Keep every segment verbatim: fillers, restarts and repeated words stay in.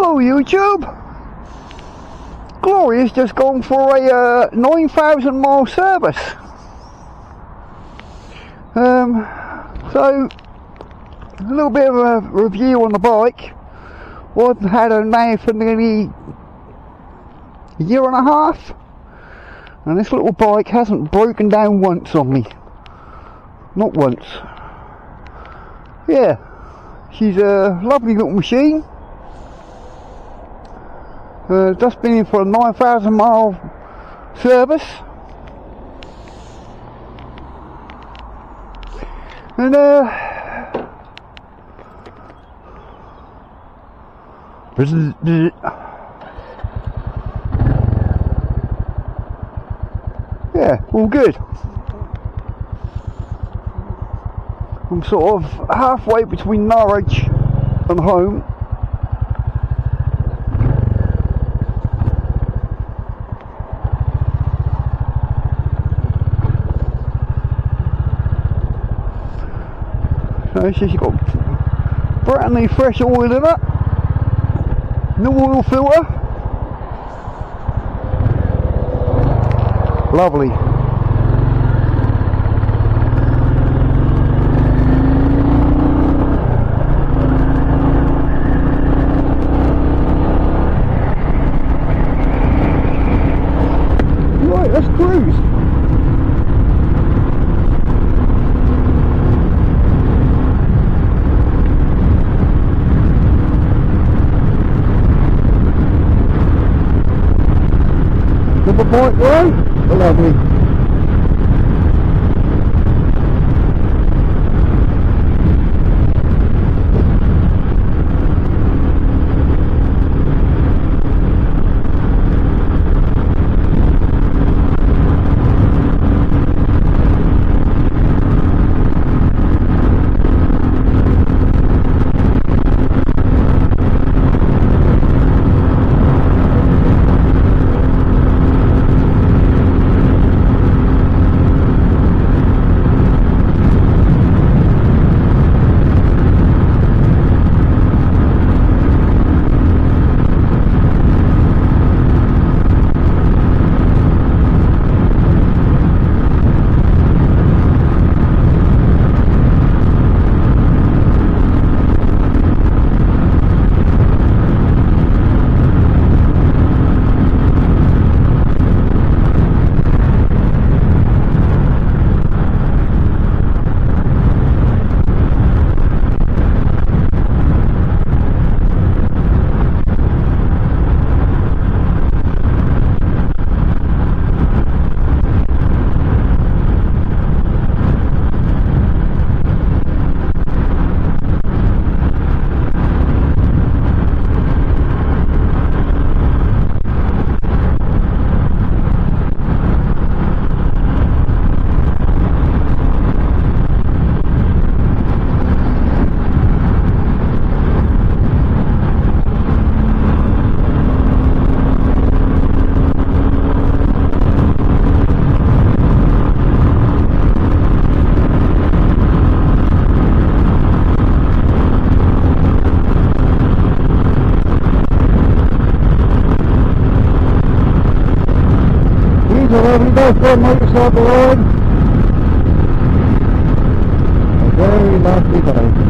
Hello YouTube! Gloria's just gone for a uh, nine thousand mile service. Um, so, a little bit of a review on the bike. I've had her now for nearly a year and a half, and this little bike hasn't broken down once on me. Not once. Yeah, she's a lovely little machine. Uh, just been in for a nine thousand mile service, and uh, yeah, all good. I'm sort of halfway between Norwich and home. So she's got brand new fresh oil in it, no oil filter, lovely. Right, let's cruise. Number point one, lovely. Lovely day for a motorcycle ride. A very lovely day.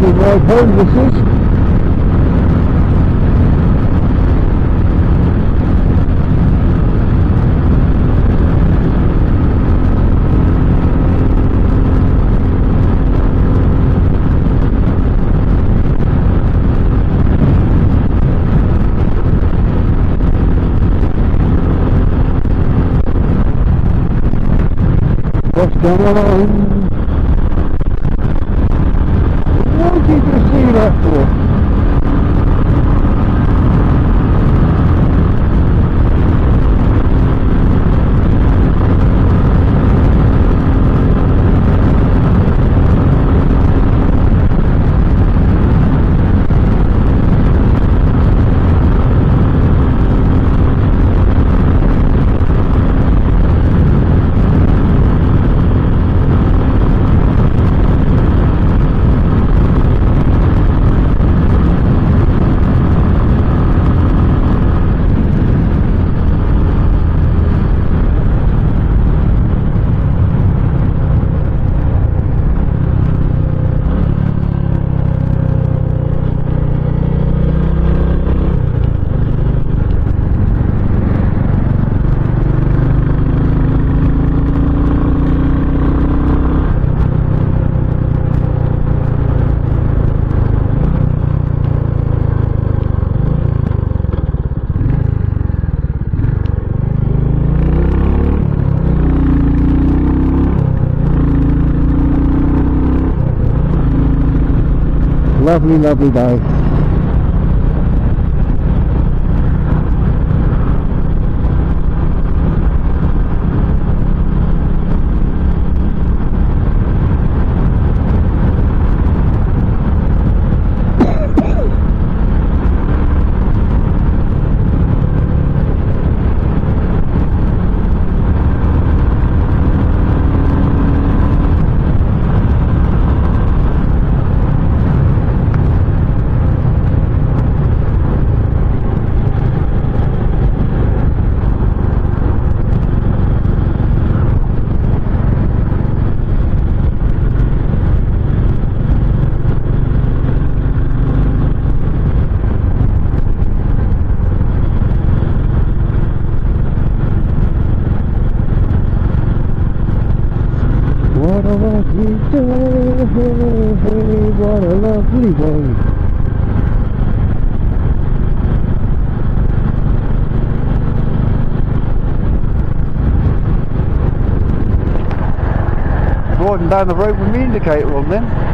lovely ride home this is. What's going on? What did you see that for? Lovely, lovely day. What a lovely day, what a lovely day. Riding down the road with the indicator on then.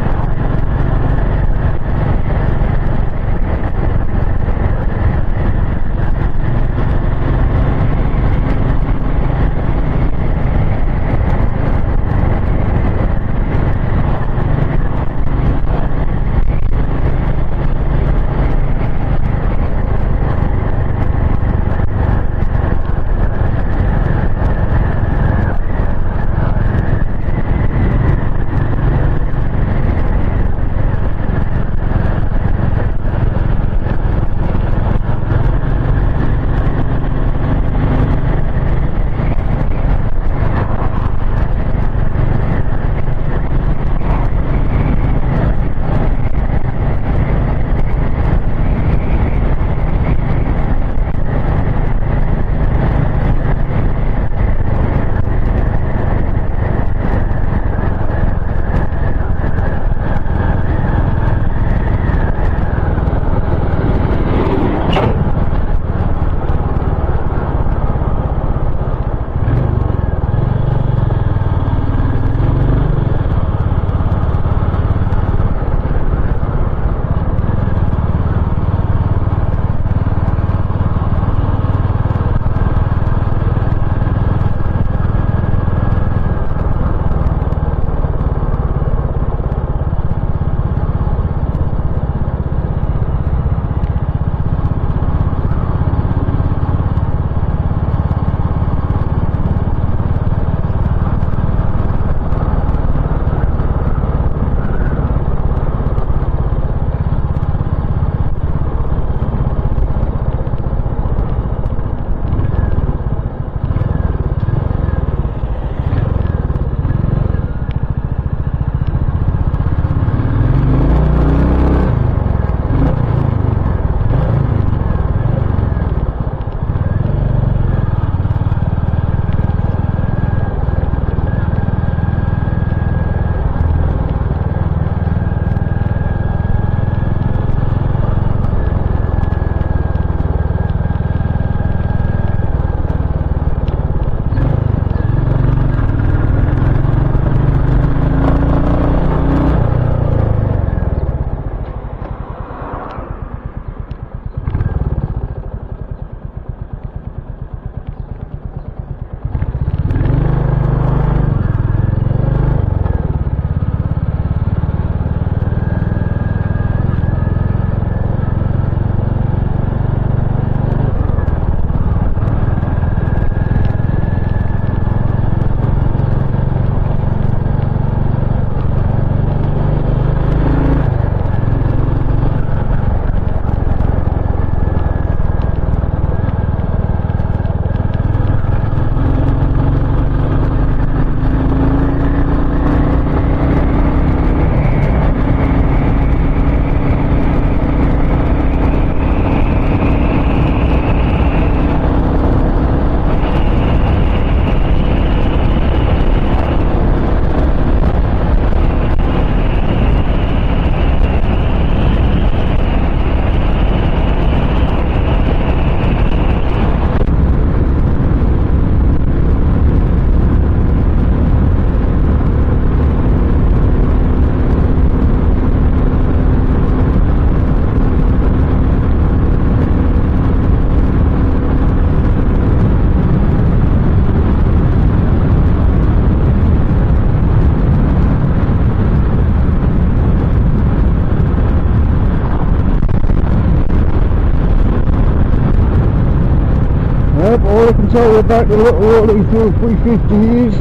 back to look at what these two three fifty is.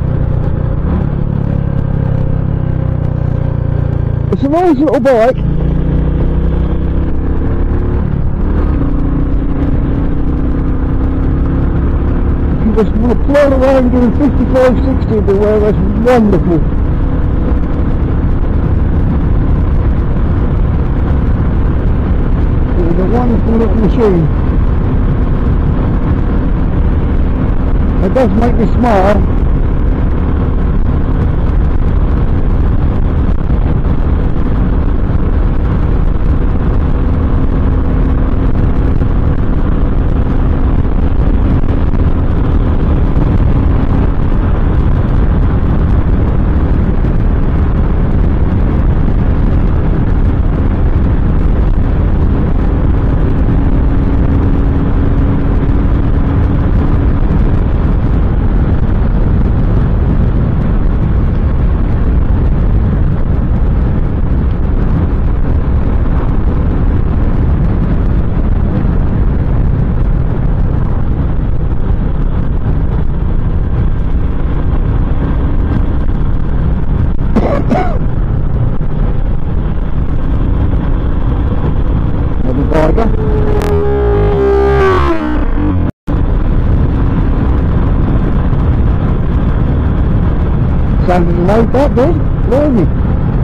It's a nice little bike. You just want to plod around doing fifty-five, sixty everywhere, that's wonderful. It's a wonderful little machine. It does make me smile. Sounded like that, did it? Really?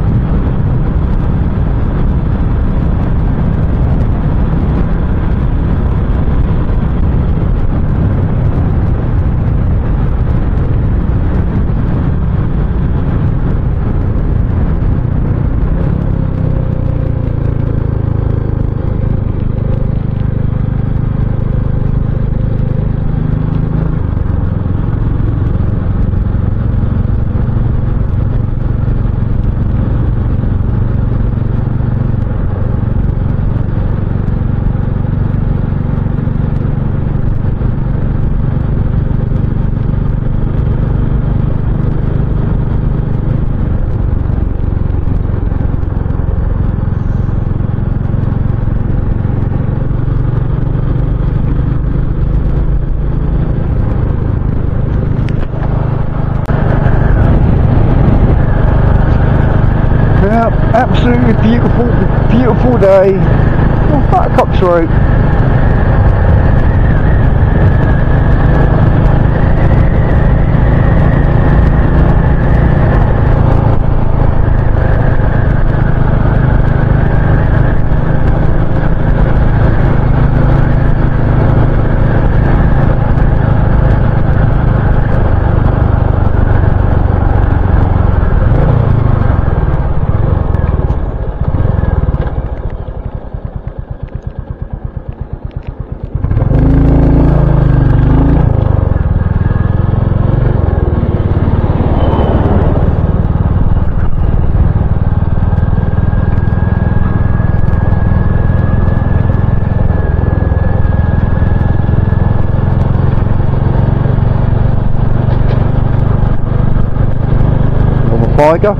Yeah, absolutely beautiful, beautiful day. Oh, Buttercups Road. Tiger.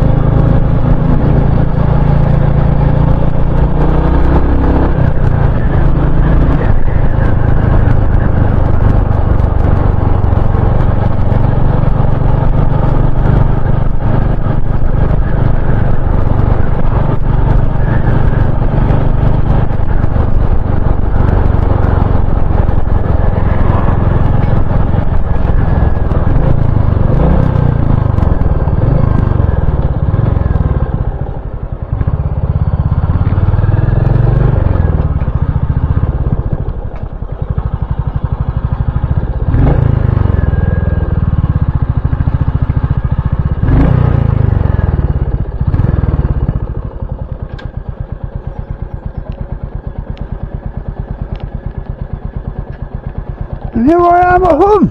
And here I am at home.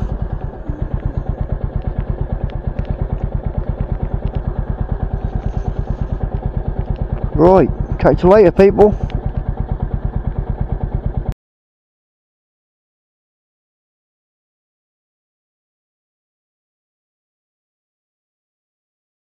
Right, catch you later, people.